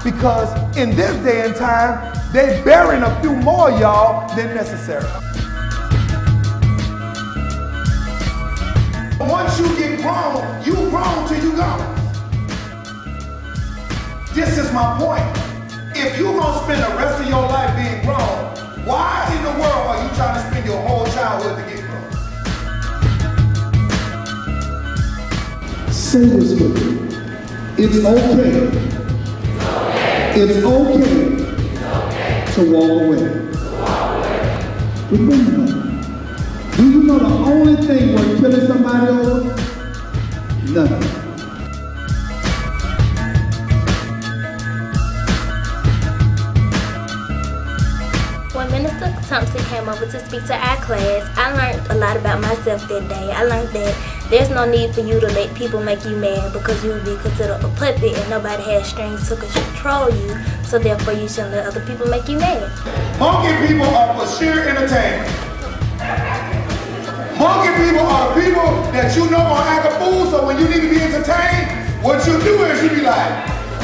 because in this day and time, they burying a few more y'all than necessary. Once you get grown, you grown till you gone. This is my point. If you're gonna spend the rest of your life being grown, why in the world are you trying to spend your whole childhood to get grown? Say this with me. It's okay. It's okay to walk away. Remember, do you know the only thing worth killing somebody over? Nothing. When Minister Thompson came over to speak to our class, I learned a lot about myself that day. I learned that there's no need for you to let people make you mad because you would be considered a puppet and nobody has strings to control you, so therefore you shouldn't let other people make you mad. Monkey people are for sheer entertainment. Monkey people are the people that you know gonna act a fool, so when you need to be entertained, what you do is you be like,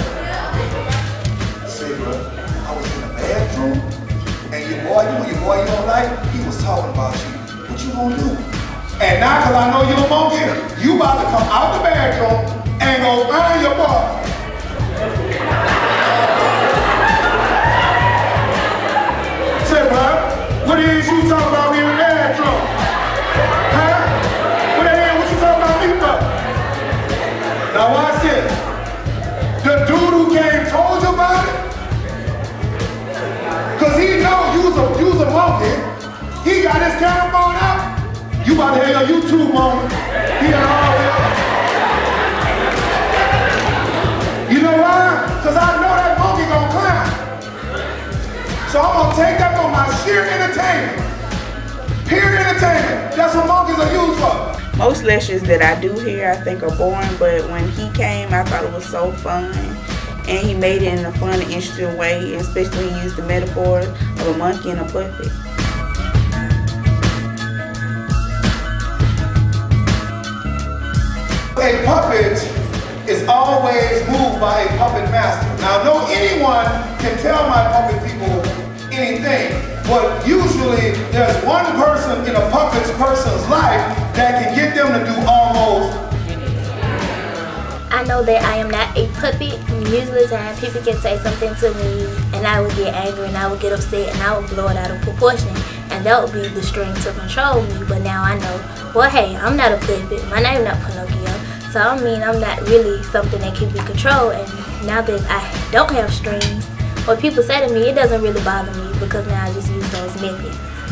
say bro, I was in the bathroom, and your boy you don't like, he was talking about you. What you gonna do? And now, cause I know you're a monkey, you about to come out the bathroom and go find your boy. Say, bro, what is you talking about me in the bathroom? Huh? What the hell, what you talking about me for? Now watch this. The dude who came told you about it, cause he know you was a monkey. He got his camera phone out. You about to have your YouTube moment. He done all that. You know why? Cause I know that monkey gonna climb. So I'm gonna take that for my sheer entertainment. Pure entertainment. That's what monkeys are used for. Most lectures that I do here I think are boring, but when he came I thought it was so fun. And he made it in a fun and interesting way, especially when he used the metaphor of a monkey and a puppet. A puppet is always moved by a puppet master. Now, no anyone can tell my puppet people anything, but usually there's one person's life that can get them to do almost. I know that I am not a puppet. Usually time people can say something to me and I would get angry and I would get upset and I would blow it out of proportion, and that would be the string to control me. But now I know, well, hey, I'm not a puppet. My name not Pinocchio. So I mean, I'm not really something that can be controlled, and now that I don't have strings, what people say to me, it doesn't really bother me because now I just use those methods.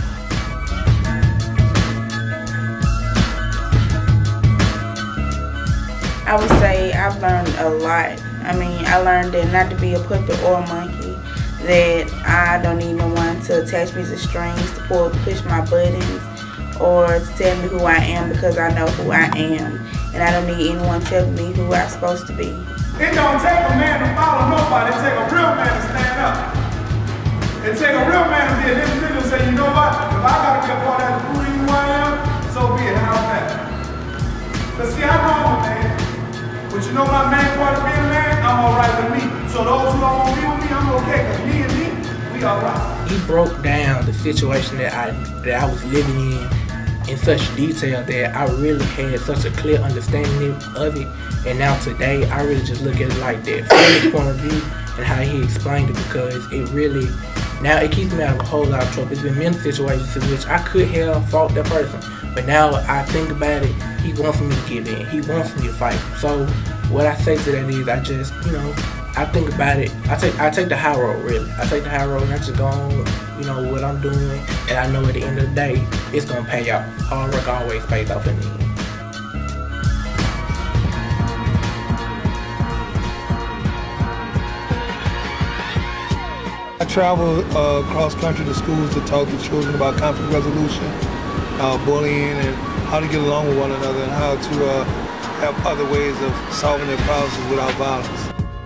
I would say I've learned a lot. I mean, I learned that not to be a puppet or a monkey, that I don't need no one to attach me to strings, to push my buttons, or to tell me who I am because I know who I am. And I don't need anyone telling me who I'm supposed to be. It don't take a man to follow nobody. It take a real man to stand up. It take a real man to be an individual and say, you know what? If I got to be a part of the crew who I am, so be it. How's that? But see, I know I'm a man. But you know my main part of being a man? I'm all right with me. So those who don't want to be with me, I'm okay. Because me and me, we all right. He broke down the situation that I was living in such detail that I really had such a clear understanding of it. And now today, I really just look at it like that from his point of view and how he explained it, because it really, now it keeps me out of a whole lot of trouble. There's been many situations in which I could have fought that person, but now I think about it, he wants me to give in. He wants me to fight. So what I say to that is I just, I think about it. I take the high road, really. I take the high road and I just go on, what I'm doing, and I know at the end of the day, it's gonna pay off. Hard work always pays off in the end. I travel across country to schools to talk to children about conflict resolution, bullying, and how to get along with one another, and how to have other ways of solving their problems without violence.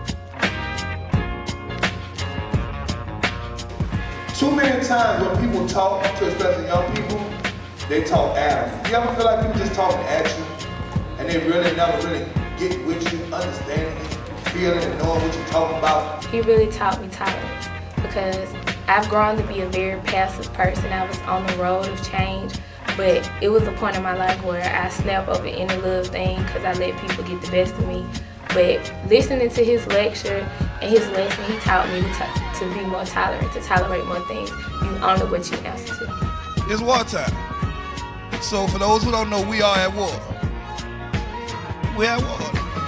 Too many times when people talk to especially young people, they talk at them. You ever feel like people just talking at you and they really never really get with you, understanding it? feeling and knowing what you're talking about? He really taught me tolerance because I've grown to be a very passive person. I was on the road of change, but it was a point in my life where I snapped over any little thing because I let people get the best of me. But listening to his lecture and his lesson, he taught me to be more tolerant, to tolerate more things. You honor what you answer to. It's wartime. So for those who don't know, we are at war. We're at war.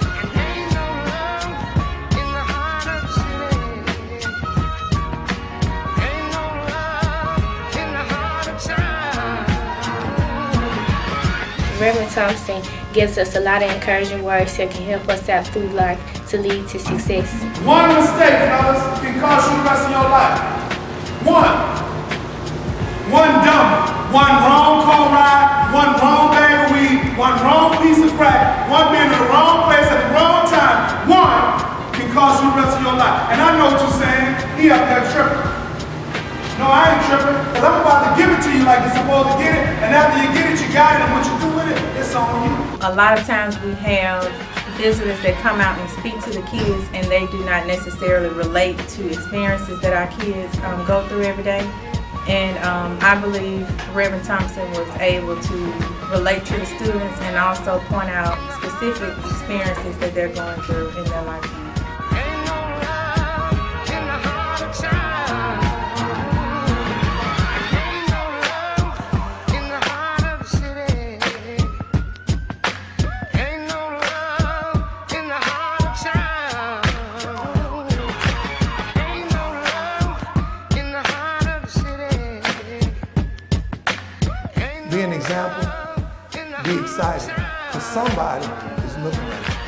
Reverend Thompson gives us a lot of encouraging words that can help us out through life to lead to success. One mistake, fellas, can cost you the rest of your life. One dumb, one wrong car ride, one wrong bag of weed, one wrong piece of crack, one being in the wrong place at the wrong time. One can cost you the rest of your life. And I know what you're saying. He up there tripping. No, I ain't tripping, because I'm about to give it to you like you're supposed to get it, and after you get it, you got it, and what you do with it, it's on you. A lot of times we have visitors that come out and speak to the kids, and they do not necessarily relate to experiences that our kids go through every day. And I believe Reverend Thompson was able to relate to the students and also point out specific experiences that they're going through in their lifetime. Be an example, be excited, because somebody is looking at you.